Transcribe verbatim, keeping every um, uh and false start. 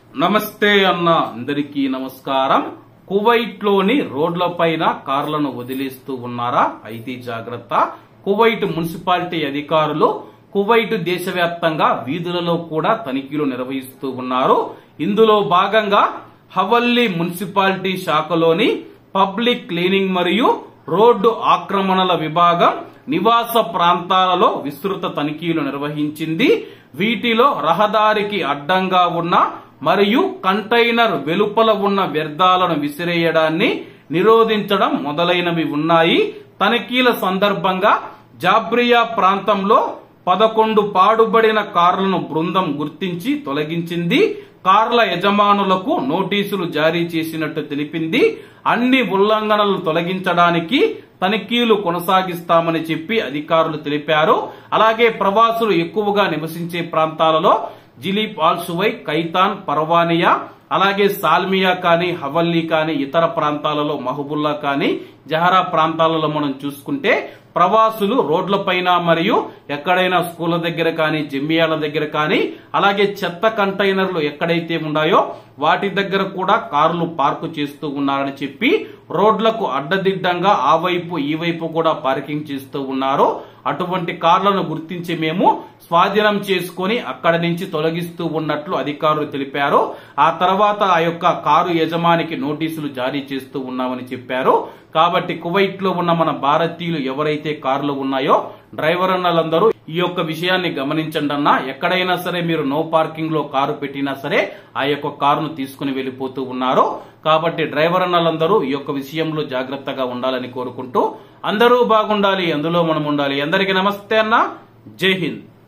నమస్తే అన్న అందరికీ నమస్కారం. కువైట్ లోని రోడ్లపైన కార్లను వదిలేస్తూ ఉన్నారా? అయితే జాగ్రత్త. కువైట్ మున్సిపాలిటీ అధికారులు కువైట్ దేశవ్యాప్తంగా వీధులలో కూడా తనిఖీలు నిర్వహిస్తూ ఉన్నారు. ఇందులో భాగంగా హవల్లీ మున్సిపాలిటీ శాఖలోని పబ్లిక్ క్లీనింగ్ మరియు రోడ్డు ఆక్రమణల విభాగం నివాస ప్రాంతాలలో విస్తృత తనిఖీలు నిర్వహించింది. వీటిలో రహదారికి అడ్డంగా ఉన్న మరియు కంటైనర్ వెలుపల ఉన్న వ్యర్థాలను విసిరేయడాన్ని నిరోధించడం మొదలైనవి ఉన్నాయి. తనిఖీల సందర్భంగా జాబ్రియా ప్రాంతంలో పదకొండు పాడుబడిన కార్లను బృందం గుర్తించి తొలగించింది. కార్ల యజమానులకు నోటీసులు జారీ చేసినట్టు తెలిపింది. అన్ని ఉల్లంఘనలు తొలగించడానికి తనిఖీలు కొనసాగిస్తామని చెప్పి అధికారులు తెలిపారు. అలాగే ప్రవాసులు ఎక్కువగా నివసించే ప్రాంతాలలో జిలీబ్ ఆల్ సువై, కైతాన్, పర్వానియా, అలాగే సాల్మియా కానీ హవల్లీ కానీ ఇతర ప్రాంతాలలో మహబుల్లా కానీ జహరా ప్రాంతాలలో మనం చూసుకుంటే ప్రవాసులు రోడ్లపైన మరియు ఎక్కడైనా స్కూళ్ల దగ్గర కానీ జమ్మియాల దగ్గర కానీ అలాగే చెత్త కంటైనర్లు ఎక్కడైతే ఉన్నాయో వాటి దగ్గర కూడా కార్లు పార్కు చేస్తూ ఉన్నారని చెప్పి రోడ్లకు అడ్డదిడ్డంగా ఆ వైపు ఈ వైపు కూడా పార్కింగ్ చేస్తూ ఉన్నారు. అటువంటి కార్లను గుర్తించి మేము స్వాధీనం చేసుకుని అక్కడి నుంచి తొలగిస్తూ ఉన్నట్లు అధికారులు తెలిపారు. ఆ తర్వాత ఆ యొక్క కారు యజమానికి నోటీసులు జారీ చేస్తూ ఉన్నామని చెప్పారు. కాబట్టి కువైట్ లో ఉన్న మన భారతీయులు ఎవరైతే కార్లు ఉన్నాయో డ్రైవర్ అన్నలందరూ ఈ యొక్క విషయాన్ని గమనించండి అన్న. ఎక్కడైనా సరే మీరు నో పార్కింగ్ లో కారు పెట్టినా సరే ఆ యొక్క కారును తీసుకుని వెళ్లిపోతూ ఉన్నారు. కాబట్టి డ్రైవర్ అన్నలందరూ ఈ యొక్క విషయంలో జాగ్రత్తగా ఉండాలని కోరుకుంటూ అందరూ బాగుండాలి, అందులో మనం ఉండాలి. అందరికీ నమస్తే అన్న. జై హింద్.